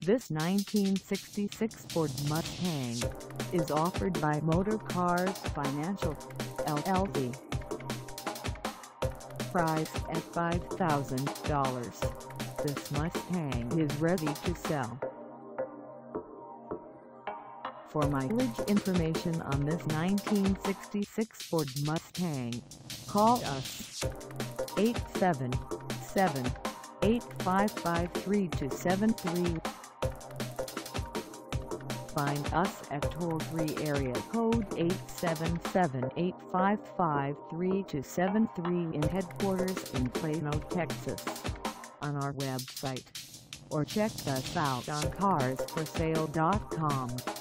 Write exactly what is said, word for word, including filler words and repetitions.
This nineteen sixty-six Ford Mustang is offered by Motorcars Financial, L L C. Priced at five thousand dollars, this Mustang is ready to sell. For mileage information on this nineteen sixty-six Ford Mustang, call us eight seven seven, eight five five, three two seven three. Find us at toll-free area code eight seven seven, eight five five, three two seven three in headquarters in Plano, Texas, on our website, or check us out on cars for sale dot com.